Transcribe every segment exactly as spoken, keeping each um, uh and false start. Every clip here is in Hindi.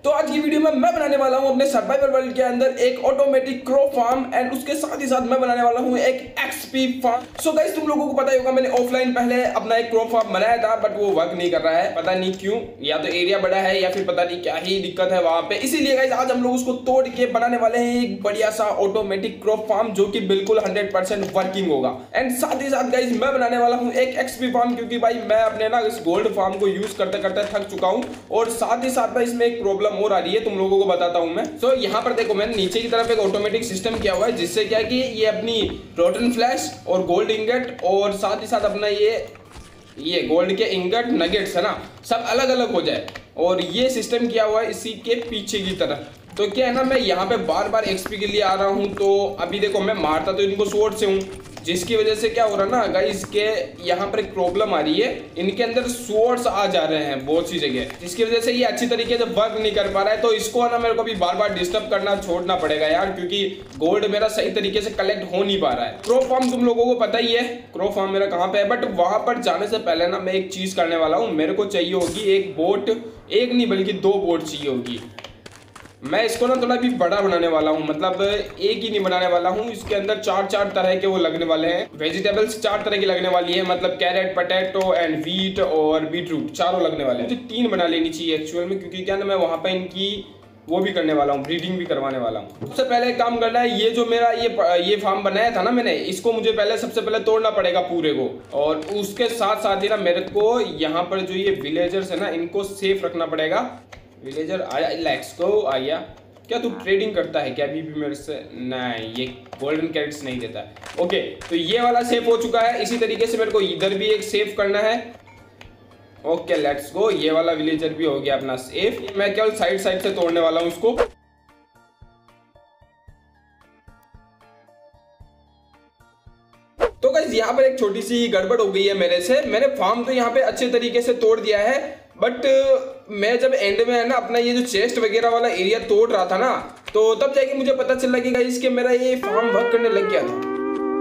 तो आज की वीडियो में मैं बनाने वाला हूं अपने सर्वाइवल वर्ल्ड के अंदर एक ऑटोमेटिक क्रो फार्म एंड उसके साथ ही साथ मैं बनाने वाला हूं एक एक्सपी फार्म। सो गाइस तुम लोगों को पता ही होगा मैंने ऑफलाइन पहले अपना एक क्रो फार्म बनाया था, बट वो वर्क नहीं कर रहा है, पता नहीं क्यों, या तो एरिया बड़ा है या फिर पता नहीं क्या ही दिक्कत है वहां पे। इसीलिए गाइस आज हम लोग उसको तोड़ के बनाने वाले हैं एक बढ़िया सा ऑटोमेटिक क्रो फार्म जो कि बिल्कुल हंड्रेड परसेंट वर्किंग होगा। एंड साथ ही साथ गाइस मैं बनाने वाला हूँ एक एक्सपी फार्म, क्योंकि भाई मैं अपने ना इस गोल्ड फार्म को यूज करते करते थक चुका हूँ और साथ ही साथ में इसमें एक प्रॉब्लम और आ रही है, तुम लोगों को बताता हूं मैं। सो so, यहाँ पर देखो मैंने नीचे की तरफ एक ऑटोमेटिक सिस्टम किया हुआ है जिससे क्या है कि ये अपनी रोटन फ्लैश और गोल्ड इंगट और साथ ही साथ अपना ये ये गोल्ड के इंगट नगेट्स है ना, सब अलग अलग हो जाए, और ये सिस्टम किया हुआ है इसी के पीछे की तरफ। तो क्या है ना, मैं यहाँ पे बार बार एक्सपी के लिए आ रहा हूँ, तो अभी देखो मैं मारता तो इनको स्वॉर्ड से हूँ, जिसकी वजह से क्या हो रहा है ना गाइस के यहाँ पर एक प्रॉब्लम आ रही है, इनके अंदर स्वॉर्ड्स आ जा रहे हैं बहुत सी जगह, जिसकी वजह से ये अच्छी तरीके से वर्क नहीं कर पा रहा है। तो इसको ना मेरे को भी बार बार डिस्टर्ब करना छोड़ना पड़ेगा यार, क्योंकि गोल्ड मेरा सही तरीके से कलेक्ट हो नहीं पा रहा है। क्रो फार्म तुम लोगों को पता ही है क्रो फार्म मेरा कहाँ पे है, बट वहां पर जाने से पहले ना मैं एक चीज करने वाला हूँ। मेरे को चाहिए होगी एक बोट, एक नहीं बल्कि दो बोट चाहिए होगी। मैं इसको ना थोड़ा भी बड़ा बनाने वाला हूँ, मतलब एक ही नहीं बनाने वाला हूँ, इसके अंदर चार चार तरह के वो लगने वाले हैं, वेजिटेबल्स चार तरह की लगने वाली है, मतलब कैरेट, पोटैटो एंड व्हीट और बीटरूट चारों लगने वाले हैं। मुझे तीन बना लेनी चाहिए एक्चुअल में, क्योंकि क्या ना मैं वहाँ पे इनकी वो भी करने वाला हूँ, ब्रीडिंग भी करवाने वाला हूँ। सबसे पहले एक काम करना है, ये जो मेरा ये ये फार्म बनाया था ना मैंने, इसको मुझे पहले सबसे पहले तोड़ना पड़ेगा पूरे को, और उसके साथ साथ ही ना मेरे को यहाँ पर जो ये विलेजर्स है ना इनको सेफ रखना पड़ेगा। विलेजर आया, लेट्स गो। आया क्या तू ट्रेडिंग करता है क्या अभी भी मेरे से? नहीं, ये गोल्डन कैरेट्स नहीं देता है। ओके तो ये वाला सेफ हो चुका है, इसी तरीके से मेरे को इधर भी एक सेफ करना है। ओके लेट्स गो, ये वाला विलेजर भी हो गया अपना सेफ। मैं केवल साइड साइड से तोड़ने वाला हूँ इसको। तो गाइस यहाँ पर एक छोटी सी गड़बड़ हो गई है मेरे से। मैंने फार्म तो यहाँ पे अच्छे तरीके से तोड़ दिया है, बट मैं जब एंड में है ना अपना ये जो चेस्ट वगैरह वाला एरिया तोड़ रहा था ना, तो तब जाके मुझे पता चल लगेगा इसके मेरा ये फार्म वर्क करने लग गया था।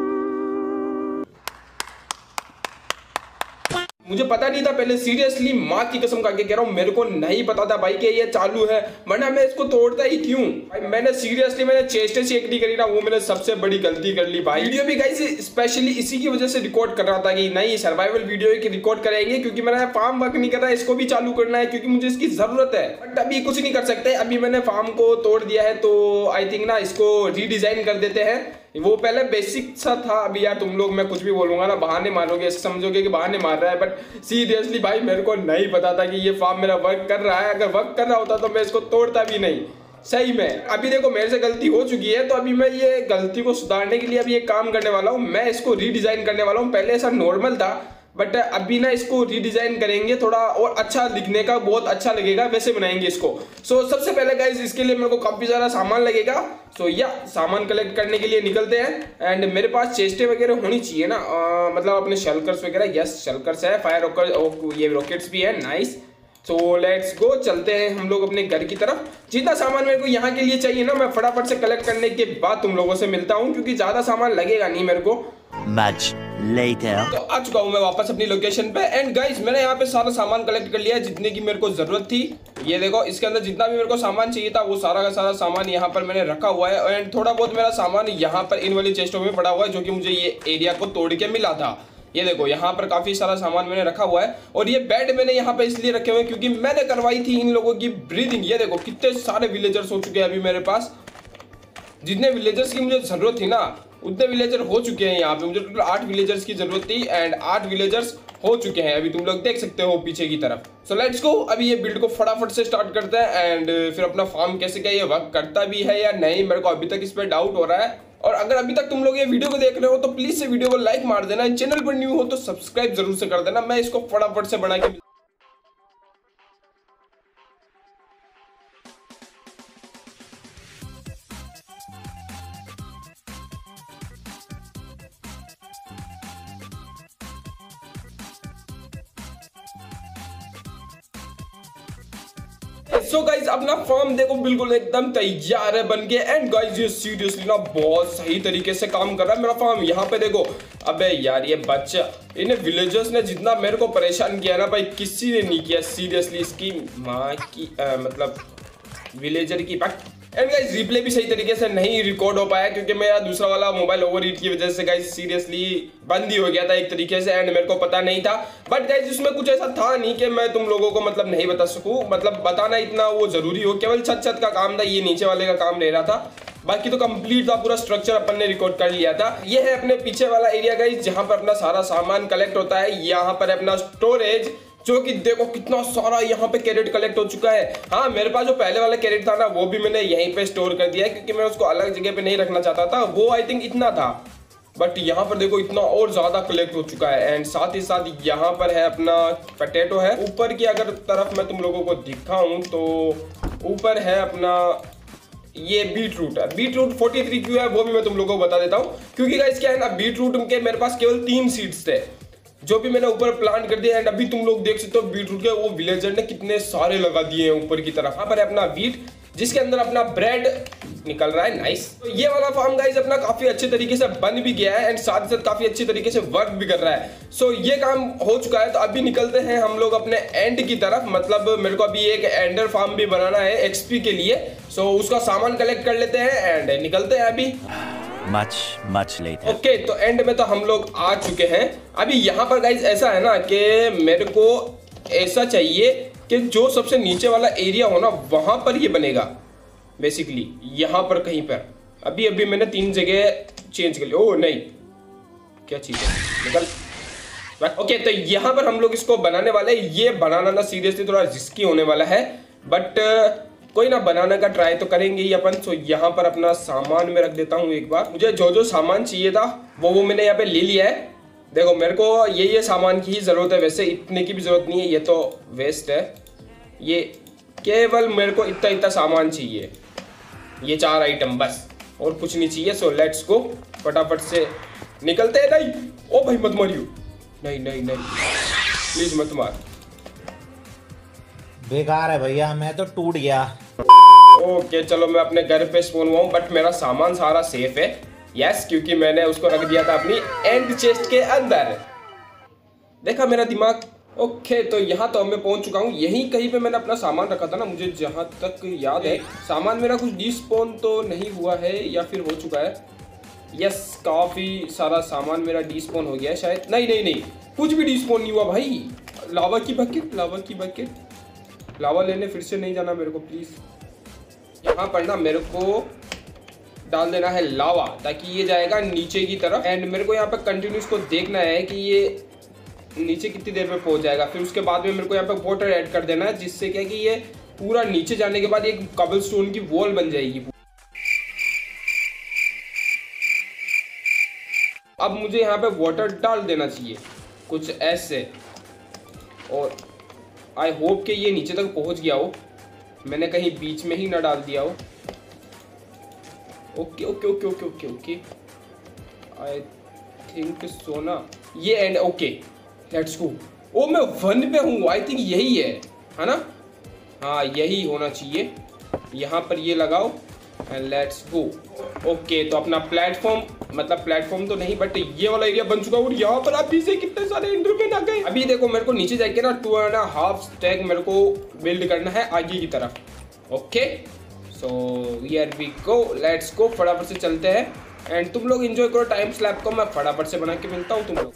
मुझे पता नहीं था पहले, सीरियसली माँ की कसम खा के कह रहा हूँ, मेरे को नहीं पता था भाई कि ये चालू है, वरना मैं इसको तोड़ता ही क्यों भाई। मैंने सीरियसली मैंने चेस्ट चेक नहीं करी ना, वो मैंने सबसे बड़ी गलती कर ली भाई। वीडियो भी गाइस स्पेशली इसी की वजह से रिकॉर्ड कर रहा था कि नहीं सर्वाइवल वीडियो की रिकॉर्ड करेंगे, क्योंकि मेरा फार्म वर्क नहीं कर रहा है, इसको भी चालू करना है क्योंकि मुझे इसकी जरूरत है। बट अभी कुछ नहीं कर सकते, अभी मैंने फार्म को तोड़ दिया है, तो आई थिंक ना इसको रीडिजाइन कर देते हैं। वो पहले बेसिक सा था, अभी यार तुम लोग मैं कुछ भी बोलूंगा ना बहाने मारोगे, समझोगे कि बहाने मार रहा है, बट सीरियसली भाई मेरे को नहीं पता था कि ये फार्म मेरा वर्क कर रहा है। अगर वर्क कर रहा होता तो मैं इसको तोड़ता भी नहीं सही में। अभी देखो मेरे से गलती हो चुकी है, तो अभी मैं ये गलती को सुधारने के लिए अभी एक काम करने वाला हूँ, मैं इसको रीडिजाइन करने वाला हूँ। पहले ऐसा नॉर्मल था, बट अभी ना इसको रीडिजाइन करेंगे, थोड़ा और अच्छा दिखने का, बहुत अच्छा लगेगा वैसे बनाएंगे इसको। सो so, सबसे पहले गाइस इसके लिए मेरे को काफी सारा सामान लगेगा। सो so, या सामान कलेक्ट करने के लिए निकलते हैं। एंड मेरे पास चेस्टें वगैरह होनी चाहिए ना, आ, मतलब अपने शल्कर्स वगैरह। यस शल्कर्स है, फायर रॉकर, ये रॉकेट्स भी है, नाइस। सो लेट्स गो, चलते हैं हम लोग अपने घर की तरफ। जितना सामान मेरे को यहाँ के लिए चाहिए ना, मैं फटाफट से कलेक्ट करने के बाद तुम लोगों से मिलता हूँ, क्योंकि ज्यादा सामान लगेगा नहीं मेरे को। Much later. तो आ चुका हूँ मैं वापस अपनी लोकेशन पे। एंड गाइस मैंने यहाँ पे सारा सामान कलेक्ट कर लिया है जितने की मेरे को जरूरत थी। ये देखो इसके अंदर जितना भी मेरे को सामान चाहिए था वो सारा का सारा सामान यहाँ पर मैंने रखा हुआ है। एंड थोड़ा बहुत मेरा सामान यहाँ पर इन वाली चेस्टों में पड़ा हुआ है, जो कि मुझे ये एरिया को तोड़ के मिला था। ये देखो यहाँ पर काफी सारा सामान मैंने रखा हुआ है, और ये बेड मैंने यहाँ पे इसलिए रखे हुए क्योंकि मैंने करवाई थी इन लोगों की ब्रीदिंग। ये देखो कितने सारे विलेजर्स हो चुके हैं अभी मेरे पास, जितने विलेजर्स की मुझे जरूरत थी ना उतने विलेजर हो चुके हैं यहाँ पे। मुझे टोटल आठ विलेजर्स की जरूरत थी, एंड आठ विलेजर्स हो चुके हैं, अभी तुम लोग देख सकते हो पीछे की तरफ। सो लेट्स गो, अभी ये बिल्ड को फटाफट से स्टार्ट करते हैं, एंड फिर अपना फार्म कैसे क्या ये वर्क करता भी है या नहीं, मेरे को अभी तक इस पर डाउट हो रहा है। और अगर अभी तक तुम लोग ये वीडियो को देख रहे हो तो प्लीज से वीडियो को लाइक मार देना, चैनल पर न्यू हो तो सब्सक्राइब जरूर से कर देना। मैं इसको फटाफट से बना के सो गाइज अपना फार्म देखो बिल्कुल एकदम तैयार है बन के। एंड गाइज ये सीरियसली ना बहुत सही तरीके से काम कर रहा है मेरा फार्म। यहाँ पे देखो, अबे यार ये बच्चा, इन्हें विलेजर्स ने जितना मेरे को परेशान किया ना भाई किसी ने नहीं किया सीरियसली। इसकी माँ की आ, मतलब विलेजर की पैक। एंड गाइस रिप्ले भी सही तरीके से नहीं रिकॉर्ड हो पाया क्योंकि मेरा दूसरा वाला मोबाइल ओवरहीट की वजह से गाइस सीरियसली बंद ही हो गया था एक तरीके से, एंड मेरे को पता नहीं था। बट गाइस इसमें कुछ ऐसा था नहीं कि मैं तुम लोगों को मतलब नहीं बता सकूं, मतलब बताना इतना वो जरूरी हो, केवल छत छत का काम था, ये नीचे वाले का काम रह रहा था, बाकी तो कंप्लीट था पूरा स्ट्रक्चर अपन ने रिकॉर्ड कर लिया था। ये है अपने पीछे वाला एरिया गाइस जहां पर अपना सारा सामान कलेक्ट होता है। यहाँ पर अपना स्टोरेज, जो कि देखो कितना सारा यहाँ पे कैरेट कलेक्ट हो चुका है। हाँ मेरे पास जो पहले वाला कैरेट था ना वो भी मैंने यहीं पे स्टोर कर दिया है क्योंकि मैं उसको अलग जगह पे नहीं रखना चाहता था, वो आई थिंक इतना था, बट यहाँ पर देखो इतना और ज्यादा कलेक्ट हो चुका है। एंड साथ ही साथ यहाँ पर है अपना पोटैटो है। ऊपर की अगर तरफ मैं तुम लोगों को दिखाऊं तो ऊपर है अपना ये बीट रूट है। बीट रूट तैंतालीस क्यों है वो भी मैं तुम लोगों को बता देता हूँ, क्योंकि गाइस क्या है ना, बीट रूट के मेरे पास केवल तीन सीड्स थे जो भी मैंने ऊपर प्लांट कर दिया। एंड अभी तुम लोग देख सकते हो बीट रूट के वो विलेजर ने कितने सारे लगा दिए हैं ऊपर की तरफ। यहाँ पर है अपना वीट जिसके अंदर अपना ब्रेड निकल रहा है, नाइस। तो ये वाला फार्म गाइस अपना काफी अच्छे तरीके से बन भी गया है एंड साथ ही साथ काफी अच्छे तरीके से वर्क भी कर रहा है। सो ये काम हो चुका है, तो अभी निकलते हैं हम लोग अपने एंड की तरफ। मतलब मेरे को अभी एक एंडर फार्म भी बनाना है एक्सपी के लिए, सो उसका सामान कलेक्ट कर लेते हैं एंड निकलते हैं अभी। Much, much later. Okay okay, तो एंड में तो हम लोग आ चुके हैं। अभी यहाँ पर गाइस ऐसा है ना कि मेरे को ऐसा चाहिए कि जो सबसे नीचे वाला एरिया हो ना वहां पर ये बनेगा बेसिकली, यहाँ पर कहीं पर। अभी अभी मैंने तीन जगह चेंज कर लिया। ओह नहीं, क्या चीज है, निकल। ओके okay, तो यहाँ पर हम लोग इसको बनाने वाले हैं। ये बनाना ना सीरियसली थोड़ा रिस्की होने वाला है, बट कोई ना, बनाने का ट्राई तो करेंगे ही अपन। सो यहाँ पर अपना सामान में रख देता हूँ एक बार। मुझे जो जो सामान चाहिए था वो वो मैंने यहाँ पे ले लिया है। देखो मेरे को ये ये सामान की ही ज़रूरत है, वैसे इतने की भी ज़रूरत नहीं है, ये तो वेस्ट है। ये केवल मेरे को इतना इतना सामान चाहिए, ये चार आइटम बस, और कुछ नहीं चाहिए। सो लेट्स गो, फटाफट से निकलते हैं। नहीं ओ भाई मत मारियो, नहीं नहीं नहीं प्लीज़ मत मार, बेकार है भैया, मैं तो टूट गया। ओके चलो मैं अपने घर पे स्पॉन हुआ हूँ, बट मेरा सामान सारा सेफ है। यस, क्योंकि मैंने उसको रख दिया था अपनी एंड चेस्ट के अंदर। देखा मेरा दिमाग। ओके तो यहाँ तो मैं पहुँच चुका हूँ। यहीं कहीं पे मैंने अपना सामान रखा था ना, मुझे जहाँ तक याद है। सामान मेरा कुछ डिस्पॉन तो नहीं हुआ है या फिर हो चुका है। यस, काफ़ी सारा सामान मेरा डिस्पॉन हो गया है शायद। नहीं नहीं नहीं, कुछ भी डिस्पॉन नहीं हुआ भाई। लावा की बकेट, लावा की बकेट, लावा लेने फिर से नहीं जाना मेरे को प्लीज़। यहाँ पर ना मेरे को डाल देना है लावा, ताकि ये जाएगा नीचे की तरफ। एंड मेरे को यहाँ पे कंटिन्यूस को देखना है कि ये नीचे कितनी देर में पहुँच जाएगा। फिर उसके बाद में मेरे को यहाँ पे वाटर ऐड कर देना है, जिससे क्या कि ये पूरा नीचे जाने के बाद एक कबलस्टोन की वॉल बन जाएगी। अब मुझे यहाँ पे वाटर डाल देना चाहिए कुछ ऐसे, और आई होप कि ये नीचे तक पहुँच गया हो, मैंने कहीं बीच में ही ना डाल दिया हो। Okay okay okay okay okay okay I think सोना ये एंड। Okay let's go. ओ मैं वन पे हूँ, आई थिंक यही है है ना, हाँ यही होना चाहिए। यहाँ पर ये लगाओ एंड लेट्स गो। ओके तो अपना प्लेटफॉर्म, मतलब प्लेटफॉर्म तो नहीं बट ये वाला एरिया बन चुका है। और यहाँ पर अभी से कितने सारे एंडरमैन आ गए। अभी देखो मेरे को नीचे जाके ना टू एंड हाफ स्टैक मेरे को बिल्ड करना है आगे की तरफ। Okay so here we go, let's go. फटाफट से चलते हैं एंड तुम लोग एंजॉय करो टाइम स्लैप को। मैं फटाफट से बना के मिलता हूँ तुम लोग।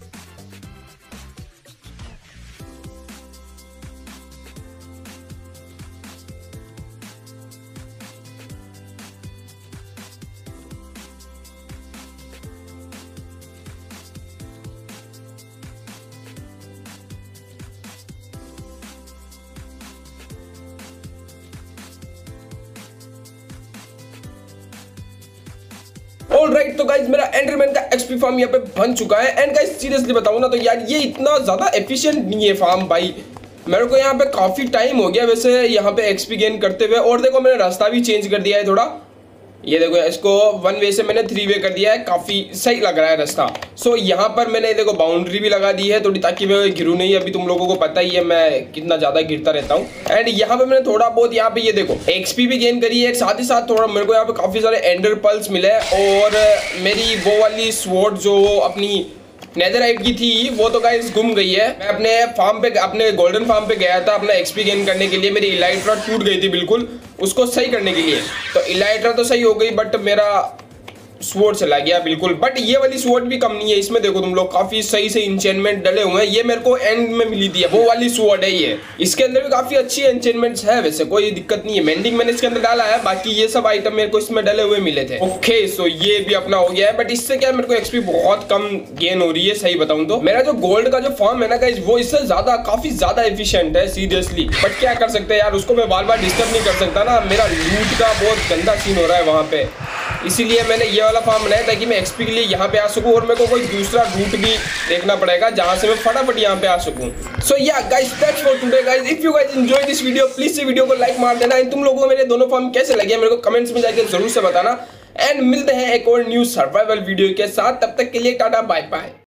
ऑलराइट तो गाइज मेरा एंडरमैन का एक्सपी फार्म यहाँ पे बन चुका है। एंड गाइज सीरियसली बताऊँ ना तो यार ये इतना ज़्यादा एफिशिएंट नहीं है फार्म भाई। मेरे को यहाँ पे काफ़ी टाइम हो गया वैसे यहाँ पे एक्सपी गेन करते हुए। और देखो मैंने रास्ता भी चेंज कर दिया है थोड़ा, ये देखो इसको वन वे से मैंने थ्री वे कर दिया है, काफ़ी सही लग रहा है रास्ता। सो so, यहाँ पर मैंने देखो बाउंड्री भी लगा दी है थोड़ी, ताकि मैं गिरूँ नहीं। अभी तुम लोगों को पता ही है मैं कितना ज़्यादा गिरता रहता हूँ। एंड यहाँ पे मैंने थोड़ा बहुत यहाँ पे ये देखो एक्सपी भी गेन करी है, साथ ही साथ थोड़ा मेरे को यहाँ पे काफ़ी सारे एंडर पल्स मिले। और मेरी वो वाली स्वॉर्ड जो अपनी नेदरराइट की थी वो तो गाइस गुम गई है। मैं अपने फार्म पे अपने गोल्डन फार्म पे गया था अपना एक्सपी गेन करने के लिए। मेरी इलाइट्रा टूट गई थी बिल्कुल, उसको सही करने के लिए। तो इलाइट्रा तो सही हो गई बट मेरा स्वॉर्ड चला गया बिल्कुल। बट ये वाली स्वॉर्ड भी कम नहीं है, इसमें देखो तुम लोग काफी सही से इंचेंटमेंट डले हुए हैं। ये मेरे को एंड में मिली थी, वो वाली स्वॉर्ड है ये। इसके अंदर भी काफी अच्छी इंचेंटमेंट्स है, वैसे कोई दिक्कत नहीं है। मेंडिंग मैंने इसके अंदर डाला है, बाकी ये सब आइटम मेरे को इसमें डले हुए मिले थे। ओके सो ये भी अपना हो गया है, बट इससे क्या मेरे को एक्सपी बहुत कम गेन हो रही है सही बताऊं तो। मेरा जो गोल्ड का जो फॉर्म है ना गाइस, वो इससे ज्यादा काफी ज्यादा एफिशिएंट है सीरियसली। बट क्या कर सकते हैं यार, उसको मैं बार बार डिस्टर्ब नहीं कर सकता ना। मेरा लूट का बहुत गंदा सीन हो रहा है वहां पे, इसीलिए मैंने ये वाला फार्म बनाया ताकि मैं एक्सपी के लिए यहाँ पे आ सकूं और मेरे को कोई दूसरा रूट भी देखना पड़ेगा जहां से मैं फटाफट यहाँ पे आ सकूं। So yeah guys that's for today guys. If you guys enjoy this video please से वीडियो को लाइक मार देना। एंड तुम लोगों को मेरे दोनों फार्म कैसे लगे मेरे को कमेंट्स में जाकर जरूर से बताना। एंड मिलते हैं एक और न्यू सर्वाइवल वीडियो के साथ, तब तक के लिए टाटा बाय बाय।